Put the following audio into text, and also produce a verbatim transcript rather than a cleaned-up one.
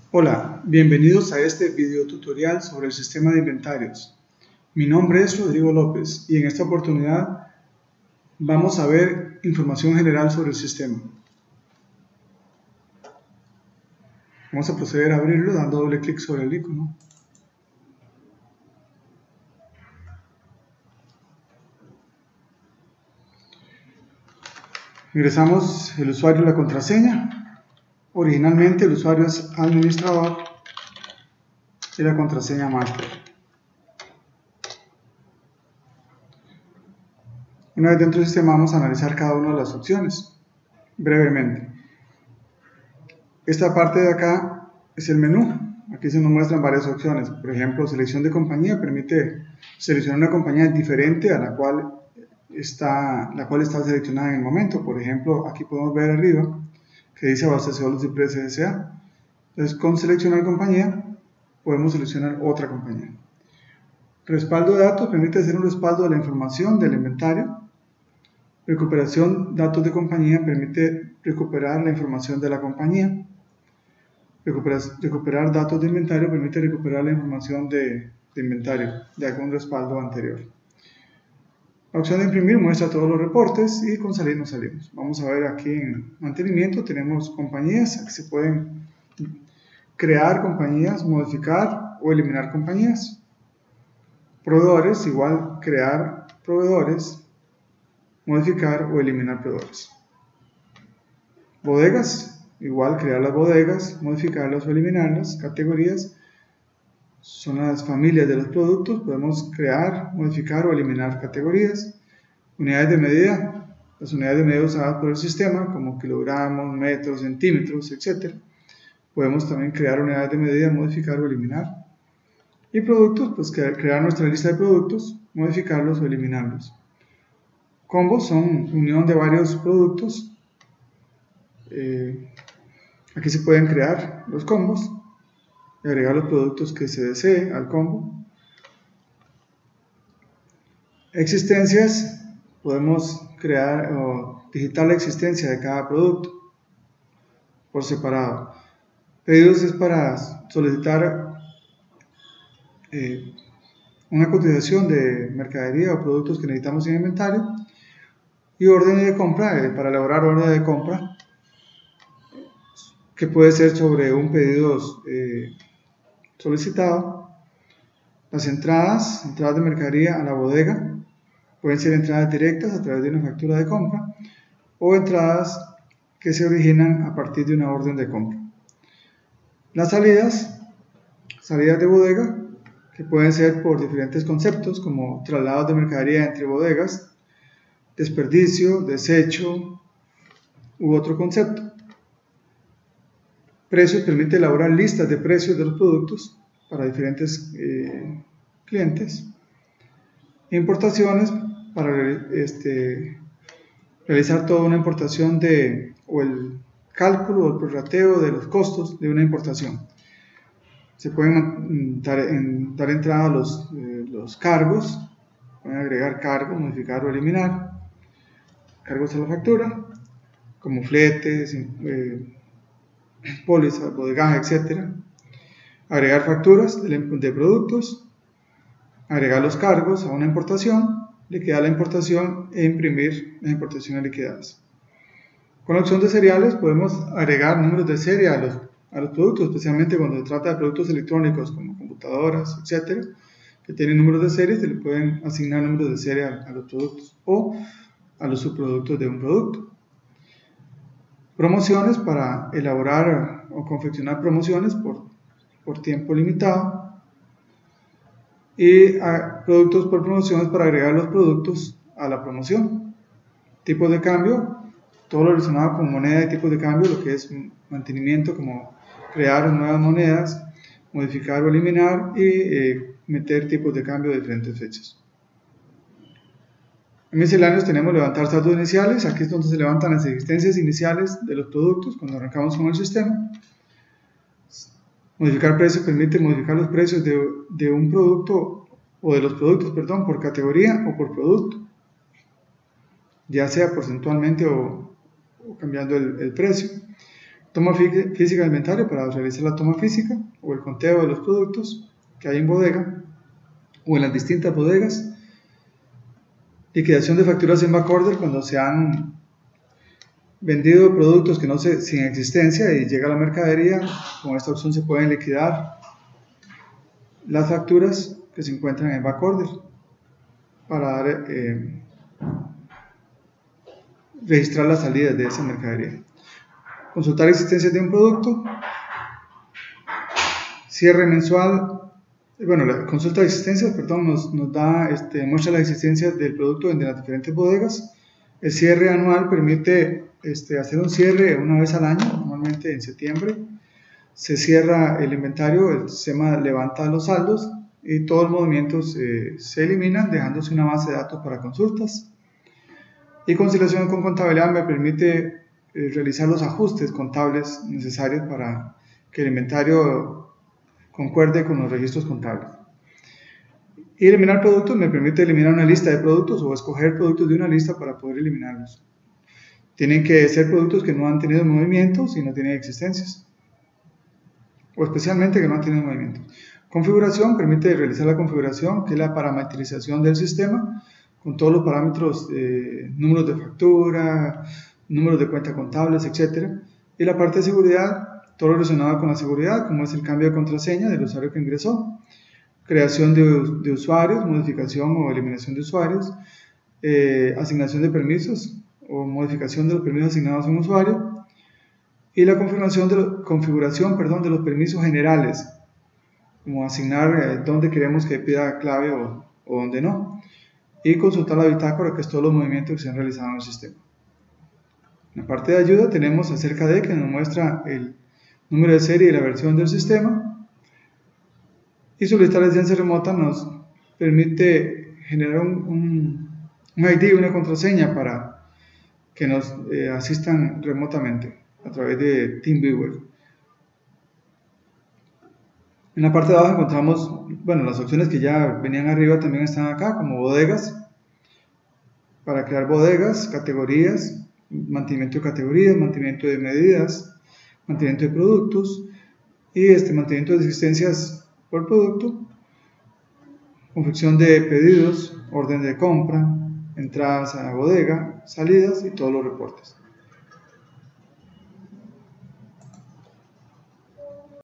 Hola, bienvenidos a este video tutorial sobre el sistema de inventarios. Mi nombre es Rodrigo López y en esta oportunidad vamos a ver información general sobre el sistema. Vamos a proceder a abrirlo dando doble clic sobre el icono. Ingresamos el usuario y la contraseña. Originalmente el usuario es administrador y la contraseña master. Una vez dentro del sistema vamos a analizar cada una de las opciones brevemente. Esta parte de acá es el menú. Aquí se nos muestran varias opciones. Por ejemplo, selección de compañía permite seleccionar una compañía diferente a la cual está, la cual está seleccionada en el momento. Por ejemplo, aquí podemos ver arriba que dice abastecedor de Ciprés S A Entonces, con seleccionar compañía podemos seleccionar otra compañía. Respaldo de datos permite hacer un respaldo de la información del inventario. Recuperación datos de compañía permite recuperar la información de la compañía. Recuperar, recuperar datos de inventario permite recuperar la información de, de inventario de algún respaldo anterior. La opción de imprimir muestra todos los reportes y con salir nos salimos. Vamos a ver aquí en mantenimiento tenemos compañías, aquí se pueden crear compañías, modificar o eliminar compañías. Proveedores, igual crear proveedores, modificar o eliminar proveedores. Bodegas, igual crear las bodegas, modificarlas o eliminarlas. Categorías son las familias de los productos, podemos crear, modificar o eliminar categorías. Unidades de medida, las unidades de medida usadas por el sistema como kilogramos, metros, centímetros, etcétera. Podemos también crear unidades de medida, modificar o eliminar. Y productos, pues crear nuestra lista de productos, modificarlos o eliminarlos. Combos son unión de varios productos. Eh, aquí se pueden crear los combos y agregar los productos que se desee al combo. Existencias, podemos crear o digitar la existencia de cada producto por separado. Pedidos es para solicitar eh, una cotización de mercadería o productos que necesitamos en inventario. Y órdenes de compra, eh, para elaborar órdenes de compra, que puede ser sobre un pedido eh, solicitado. Las entradas, entradas de mercadería a la bodega, pueden ser entradas directas a través de una factura de compra o entradas que se originan a partir de una orden de compra. Las salidas, salidas de bodega, que pueden ser por diferentes conceptos como traslados de mercadería entre bodegas, desperdicio, desecho u otro concepto. Precios permite elaborar listas de precios de los productos para diferentes eh, clientes. Importaciones para este, realizar toda una importación de, o el cálculo o el prorrateo de los costos de una importación. Se pueden dar, en, dar entrada a los, eh, los cargos, pueden agregar cargos, modificar o eliminar. Cargos a la factura, como fletes, eh, pólizas, bodegaje, etcétera. Agregar facturas de, de productos, agregar los cargos a una importación, liquidar la importación e imprimir las importaciones liquidadas. Con la opción de seriales podemos agregar números de serie a los, a los productos, especialmente cuando se trata de productos electrónicos como computadoras, etcétera, que tienen números de serie, se le pueden asignar números de serie a, a los productos o a los subproductos de un producto. Promociones para elaborar o confeccionar promociones por, por tiempo limitado. Y a, productos por promociones para agregar los productos a la promoción. Tipos de cambio, todo lo relacionado con moneda y tipos de cambio, lo que es mantenimiento como crear nuevas monedas, modificar o eliminar y eh, meter tipos de cambio de diferentes fechas. En misceláneos tenemos levantar saldos iniciales, aquí es donde se levantan las existencias iniciales de los productos cuando arrancamos con el sistema. Modificar precios permite modificar los precios de, de un producto o de los productos, perdón, por categoría o por producto, ya sea porcentualmente o, o cambiando el, el precio. toma física del inventario para realizar la toma física o el conteo de los productos que hay en bodega o en las distintas bodegas. Liquidación de facturas en backorder cuando se han vendido productos que no se, sin existencia y llega la mercadería. Con esta opción se pueden liquidar las facturas que se encuentran en backorder para dar, eh, registrar las salidas de esa mercadería. Consultar existencias de un producto, cierre mensual, bueno, la consulta de existencias, perdón, nos, nos da, este, muestra la existencia del producto en las diferentes bodegas. El cierre anual permite este, hacer un cierre una vez al año, normalmente en septiembre. Se cierra el inventario, el sistema levanta los saldos y todos los movimientos eh, se eliminan, dejándose una base de datos para consultas. Y conciliación con contabilidad me permite eh, realizar los ajustes contables necesarios para que el inventario concuerde con los registros contables. Y eliminar productos me permite eliminar una lista de productos o escoger productos de una lista para poder eliminarlos. Tienen que ser productos que no han tenido movimientos y no tienen existencias, o especialmente que no han tenido movimiento. Configuración permite realizar la configuración, que es la parametrización del sistema, con todos los parámetros, eh, números de factura, números de cuenta contables, etcétera. Y la parte de seguridad, todo relacionado con la seguridad, como es el cambio de contraseña del usuario que ingresó, creación de, de usuarios, modificación o eliminación de usuarios, eh, asignación de permisos o modificación de los permisos asignados a un usuario, y la configuración de, lo, configuración, perdón, de los permisos generales, como asignar eh, dónde queremos que pida clave o, o dónde no, y consultar la bitácora, que es todos los movimientos que se han realizado en el sistema. En la parte de ayuda tenemos acerca de, que nos muestra el número de serie y la versión del sistema, y solicitar la licencia remota nos permite generar un, un, un I D, una contraseña para que nos eh, asistan remotamente a través de TeamViewer. En la parte de abajo encontramos, bueno, las opciones que ya venían arriba también están acá, como bodegas, para crear bodegas, categorías, mantenimiento de categorías, mantenimiento de medidas, mantenimiento de productos y este mantenimiento de existencias por producto, confección de pedidos, orden de compra, entradas a la bodega, salidas y todos los reportes.